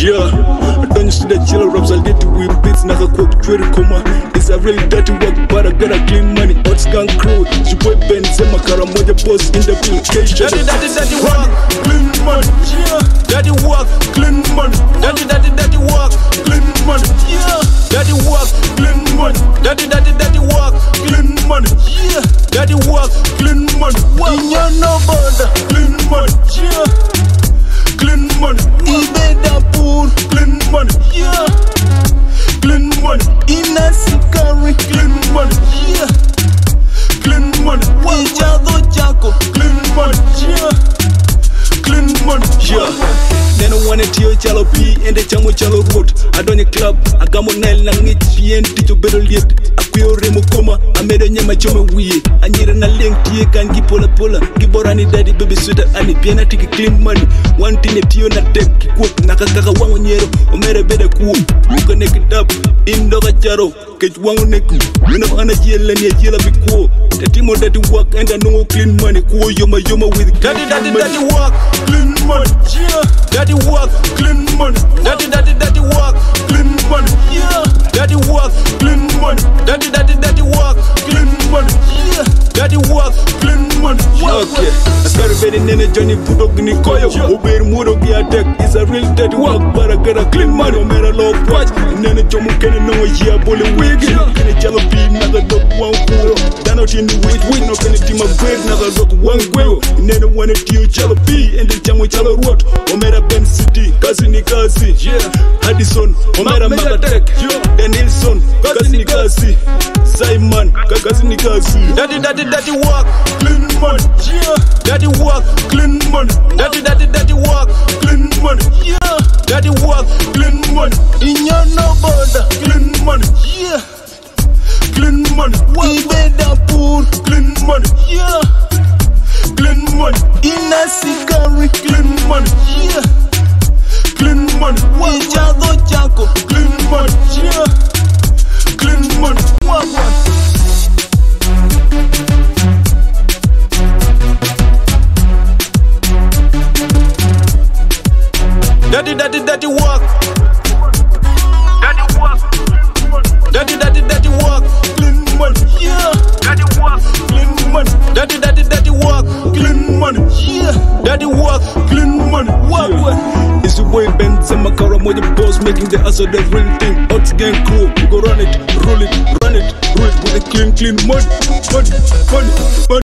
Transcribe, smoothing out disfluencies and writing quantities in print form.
Yeah, I don't see the chill raps, I'll get to win beats, naka cook, trade coma. It's a really dirty work, but I gotta clean money. Hot scan crew, you boy Ben, Zema Karamoja post in the application. Daddy work, clean money. Yeah, daddy work, clean money. Daddy work, clean money. Yeah, daddy work, clean money. Daddy work, clean money. Yeah, daddy work, clean money. in your no border, Clean money. Yeah, clean money. Ibeda pool, Clean money. yeah, Clean money. in a sikari, Clean money. yeah, Clean money. Ijado Jaco, Clean money. Yeah, clean money. Yeah. Neno wane tiyo chalo pi ende chamo chalo road. Adonye club agamo nail na ngich pien ticho bedo liet. Akuyo remo koma amedo nyama chome wiye. Anyira na leng tiye kangi pola pola. Gibora ni daddy baby sweater ani piena tiki clean money. One thing tiyo na tek kikuok nakakaka wango nyero. Omere beda kuo yuka neki tap indoga charo kech wango neku. Wina ana jela ni jela bikuo. Tatimo daddy work and I know clean money. Kuo yoma with clean money. daddy work, Clean money. Yeah. daddy work, Clean money. daddy work, Clean money. yeah, daddy work, Clean money. daddy work, Clean money. yeah, daddy work, Clean money. Okay. Askari bedi nene Johnny Budok ni koyo. Uberi mudo ki attack. It's a real dirty work, but I gotta clean money. Omera low watch. Nene chomu kene no ya bole wigi. Kene chalo pi naga dok wan kuro. Dano chini wit no kene tima bread naga dok wan kweo. Nene wane tiyo chalo pi ende chamo chalo road. Omera Ben City kazi ni kazi. Addison Omera Magatek. Denilson kazi ni kazi. Simon kazi ni kazi. daddy work, Clean money. Yeah. daddy work, Clean money. daddy work, Clean money. yeah, daddy work, Clean money. in your no border, Clean money. yeah, Clean money. Ibeda pool, Clean money. yeah, Clean money. in a sikari, Clean money. yeah, Clean money. Ijado Jaco, Clean money. Yeah. Clean money. daddy work, daddy work, daddy work, Clean money. yeah, Daddy work. Clean money. daddy work, Clean money. yeah, daddy work, Clean money. Yeah. It's your boy Ben Zema Karamoja boss making the answer the real thing. Hot gang crew. We go run it, roll it, run it, roll it with a clean money. Money.